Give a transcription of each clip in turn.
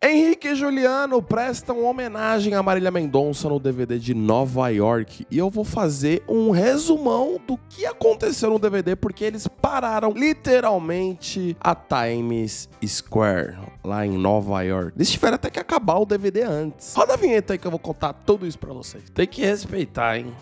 Henrique e Juliano prestam homenagem a Marília Mendonça no DVD de Nova York. E eu vou fazer um resumão do que aconteceu no DVD, porque eles pararam literalmente a Times Square, lá em Nova York. Eles tiveram até que acabar o DVD antes. Roda a vinheta aí que eu vou contar tudo isso pra vocês. Tem que respeitar, hein?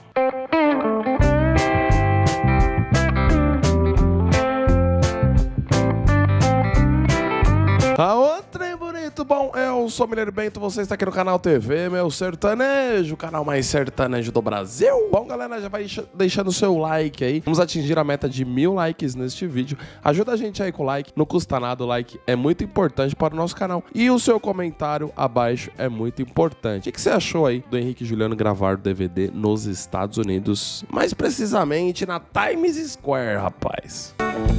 Aô, trem bonito, bom, eu sou o Mineiro Bento, você está aqui no canal TV Meu Sertanejo, o canal mais sertanejo do Brasil. Bom, galera, já vai deixando o seu like aí, vamos atingir a meta de 1000 likes neste vídeo. Ajuda a gente aí com o like, não custa nada, o like é muito importante para o nosso canal. E o seu comentário abaixo é muito importante. O que você achou aí do Henrique e Juliano gravar o DVD nos Estados Unidos? Mais precisamente na Times Square, rapaz.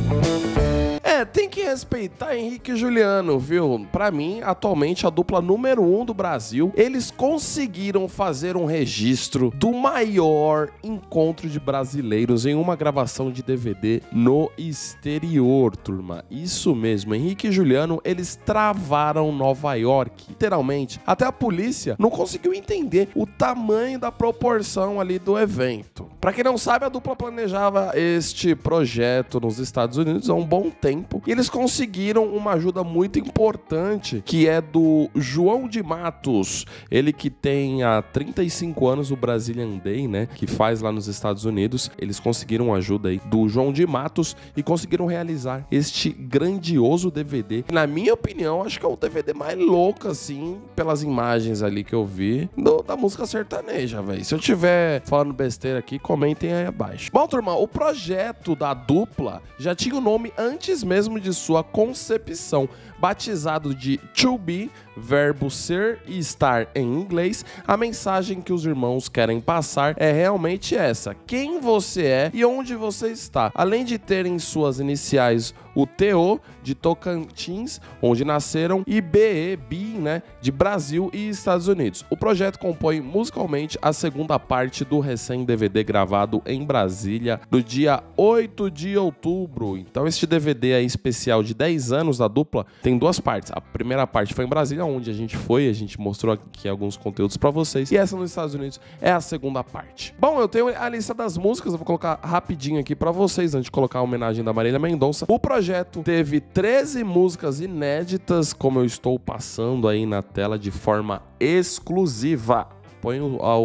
Tem que respeitar Henrique e Juliano, viu? Pra mim, atualmente, a dupla número 1 do Brasil, eles conseguiram fazer um registro do maior encontro de brasileiros em uma gravação de DVD no exterior, turma. Isso mesmo, Henrique e Juliano, eles travaram Nova York, literalmente. Até a polícia não conseguiu entender o tamanho da proporção ali do evento. Pra quem não sabe, a dupla planejava este projeto nos Estados Unidos há um bom tempo. E eles conseguiram uma ajuda muito importante, que é do João de Matos. Ele que tem há 35 anos o Brazilian Day, né? Que faz lá nos Estados Unidos. Eles conseguiram ajuda aí do João de Matos e conseguiram realizar este grandioso DVD. Na minha opinião, acho que é o DVD mais louco, assim, pelas imagens ali que eu vi, da música sertaneja, velho. Se eu tiver falando besteira aqui, comentem aí abaixo. Bom, turma, o projeto da dupla já tinha o nome antes mesmo de sua concepção, batizado de To Be, verbo ser e estar em inglês. A mensagem que os irmãos querem passar é realmente essa: quem você é e onde você está. Além de terem suas iniciais o TO, de Tocantins, onde nasceram, e BE, né, de Brasil e Estados Unidos. O projeto compõe musicalmente a segunda parte do recém-DVD gravado em Brasília no dia 8 de outubro. Então este DVD aí especial de 10 anos da dupla tem duas partes. A primeira parte foi em Brasília, onde a gente mostrou aqui alguns conteúdos pra vocês, e essa nos Estados Unidos é a segunda parte. Bom, eu tenho a lista das músicas, eu vou colocar rapidinho aqui pra vocês, antes de colocar a homenagem da Marília Mendonça. O projeto teve 13 músicas inéditas, como eu estou passando aí na tela de forma exclusiva. Põe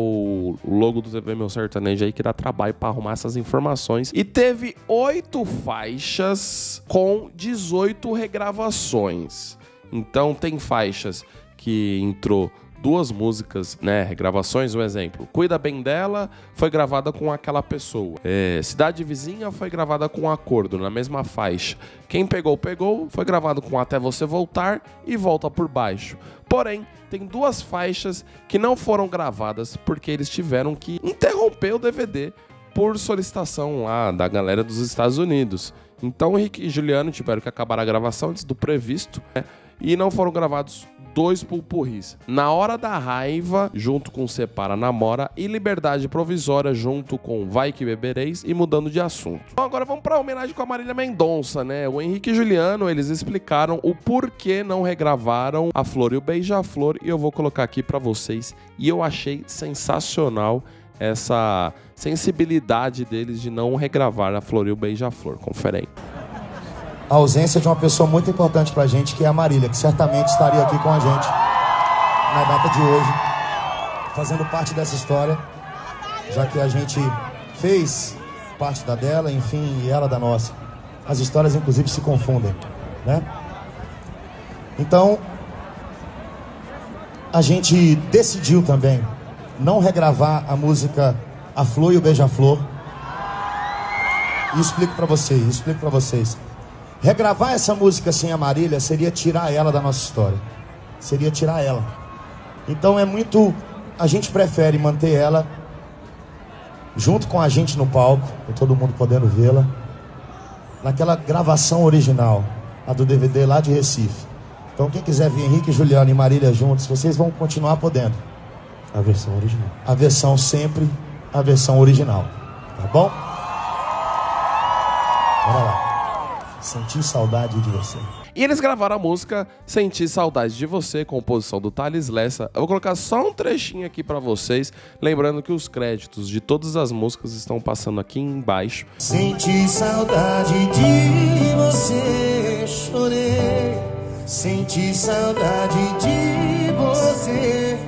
o logo do TV Meu Sertanejo aí, que dá trabalho para arrumar essas informações. E teve 8 faixas com 18 regravações. Então tem faixas que entrou 2 músicas, né, regravações. Um exemplo: Cuida Bem Dela foi gravada com Aquela Pessoa. Cidade Vizinha foi gravada com Acordo, na mesma faixa. Quem Pegou, Pegou foi gravado com Até Você Voltar e Volta por Baixo. Porém, tem 2 faixas que não foram gravadas porque eles tiveram que interromper o DVD por solicitação lá da galera dos Estados Unidos. Então, Henrique e Juliano tiveram que acabar a gravação antes do previsto, né? E não foram gravados 2 pupurris: Na Hora da Raiva, junto com Separa Namora, e Liberdade Provisória, junto com Vai Que Bebereis e Mudando de Assunto. Bom, agora vamos para a homenagem com a Marília Mendonça, né? O Henrique e Juliano, eles explicaram o porquê não regravaram A Flor e o Beija-Flor, e eu vou colocar aqui para vocês. E eu achei sensacional essa sensibilidade deles de não regravar A Flor e o Beija-Flor. Confere aí. A ausência de uma pessoa muito importante pra gente, que é a Marília, que certamente estaria aqui com a gente na data de hoje, fazendo parte dessa história, já que a gente fez parte da dela, enfim, e ela da nossa. As histórias, inclusive, se confundem, né? Então, a gente decidiu também não regravar a música A Flor e o Beija-Flor. E explico pra vocês. Regravar essa música sem a Marília seria tirar ela da nossa história. Seria tirar ela. Então a gente prefere manter ela junto com a gente no palco, com todo mundo podendo vê-la, naquela gravação original, a do DVD lá de Recife. Então quem quiser ver Henrique, Juliano e Marília juntos, vocês vão continuar podendo. A versão original. A versão sempre, a versão original. Tá bom? Bora lá. Senti saudade de você. E eles gravaram a música Senti Saudade de Você, composição do Thales Lessa. Eu vou colocar só um trechinho aqui pra vocês, lembrando que os créditos de todas as músicas estão passando aqui embaixo. Senti saudade de você, chorei. Senti saudade de você.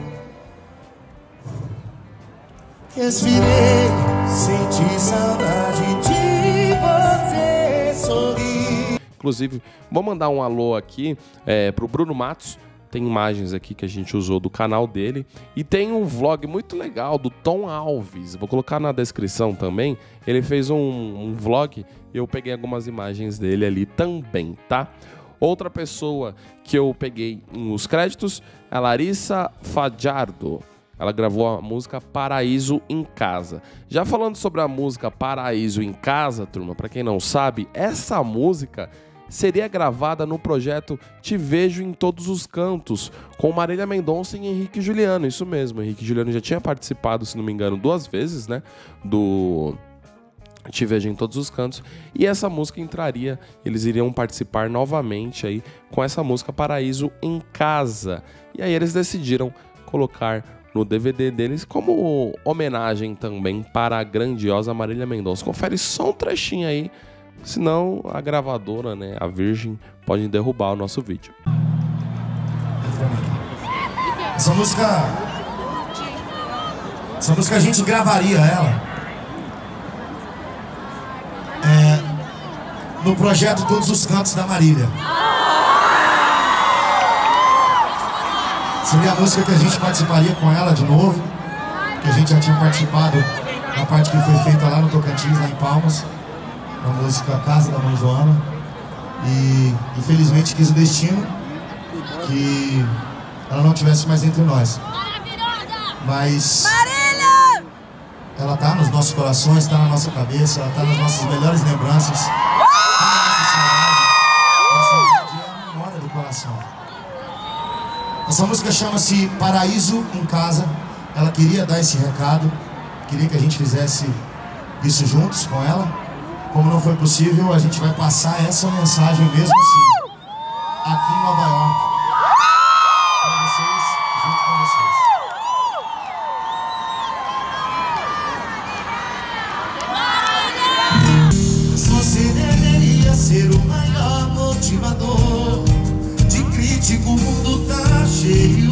Respirei, senti saudade de você, sorri. Inclusive, vou mandar um alô aqui pro Bruno Matos. Tem imagens aqui que a gente usou do canal dele. E tem um vlog muito legal do Tom Alves. Vou colocar na descrição também. Ele fez um vlog e eu peguei algumas imagens dele ali também, tá? Outra pessoa que eu peguei nos créditos é a Larissa Fajardo. Ela gravou a música Paraíso em Casa. Já falando sobre a música Paraíso em Casa, turma, pra quem não sabe, essa música seria gravada no projeto Te Vejo em Todos os Cantos, com Marília Mendonça e Henrique Juliano. Isso mesmo, Henrique Juliano já tinha participado, se não me engano, 2 vezes, né, do Te Vejo em Todos os Cantos. E essa música entraria, eles iriam participar novamente aí com essa música Paraíso em Casa. E aí eles decidiram colocar no DVD deles como homenagem também para a grandiosa Marília Mendonça. Confere só um trechinho aí, senão a gravadora, né, a Virgin, pode derrubar o nosso vídeo. Essa música a gente gravaria ela no projeto Todos os Cantos da Marília. Seria a música que a gente participaria com ela de novo, que a gente já tinha participado na parte que foi feita lá no Tocantins, lá em Palmas, na música Casa da Mãe Joana. E infelizmente quis o destino que ela não estivesse mais entre nós. Mas ela tá nos nossos corações, tá na nossa cabeça, ela tá nas nossas melhores lembranças. A saudade é a memória do coração. Essa música chama-se Paraíso em Casa. Ela queria dar esse recado, queria que a gente fizesse isso juntos com ela. Como não foi possível, a gente vai passar essa mensagem mesmo assim, aqui em Nova York, para vocês, junto com vocês. Você deveria ser o maior motivador. De crítico o mundo tá cheio.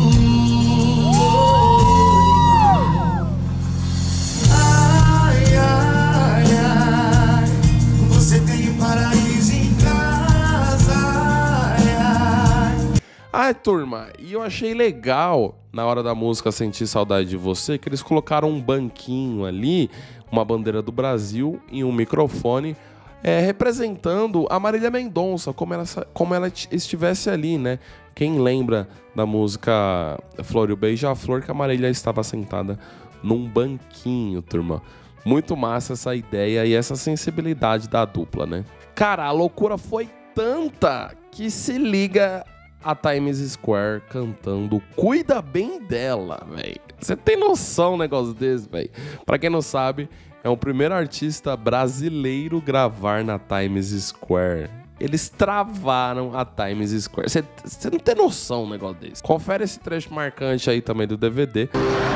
Ai, ai, ai, você tem um paraíso em casa. Ai, ai. Ai, turma, e eu achei legal na hora da música Sentir Saudade de Você que eles colocaram um banquinho ali, uma bandeira do Brasil e um microfone representando a Marília Mendonça, como ela estivesse ali, né? Quem lembra da música Flor e o Beija-Flor, que a Marília estava sentada num banquinho, turma. Muito massa essa ideia e essa sensibilidade da dupla, né? Cara, a loucura foi tanta que se liga a Times Square cantando Cuida Bem Dela, velho. Você tem noção um negócio desse, velho? Pra quem não sabe, é o primeiro artista brasileiro gravar na Times Square. Eles travaram a Times Square. Você não tem noção um negócio desse. Confere esse trecho marcante aí também do DVD.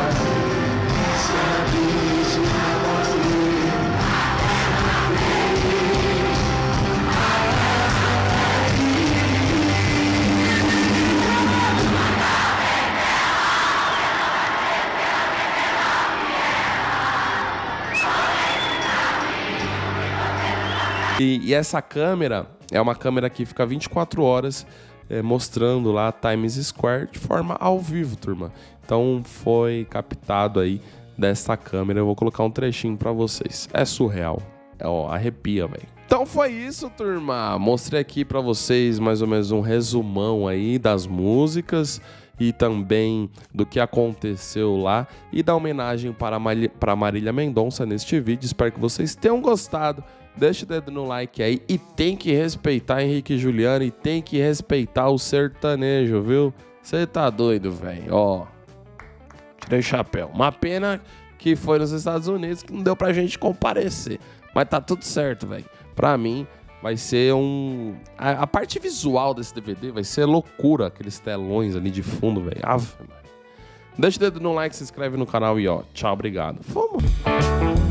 E essa câmera é uma câmera que fica 24 horas mostrando lá a Times Square de forma ao vivo, turma. Então foi captado aí dessa câmera. Eu vou colocar um trechinho pra vocês. É surreal. Arrepia, velho. Então foi isso, turma. Mostrei aqui pra vocês mais ou menos um resumão aí das músicas e também do que aconteceu lá e da homenagem para Marília Mendonça neste vídeo. Espero que vocês tenham gostado. Deixa o dedo no like aí e tem que respeitar Henrique Juliano e tem que respeitar o sertanejo, viu? Você tá doido, velho? Ó, tirei o chapéu. Uma pena que foi nos Estados Unidos que não deu pra gente comparecer. Mas tá tudo certo, velho. Pra mim, vai ser a parte visual desse DVD vai ser loucura, aqueles telões ali de fundo, velho. Ave Maria. Deixa o dedo no like, se inscreve no canal e ó, tchau, obrigado. Fomos!